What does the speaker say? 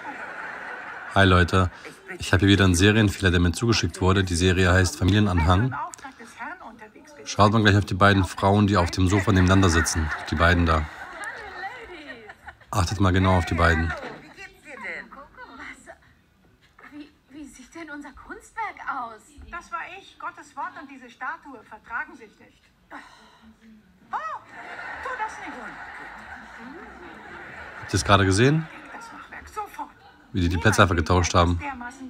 Hi Leute, ich habe hier wieder einen Serienfehler, der mir zugeschickt wurde. Die Serie heißt Familienanhang. Schaut mal gleich auf die beiden Frauen, die auf dem Sofa nebeneinander sitzen. Die beiden da. Achtet mal genau auf die beiden. Wie geht's dir denn? Wie sieht denn unser Kunstwerk aus? Das war ich. Gottes Wort und diese Statue vertragen sich nicht. Oh, tu das nicht. Habt ihr es gerade gesehen? Das Machwerk sofort. Wie die Plätze einfach getauscht haben. Dermaßen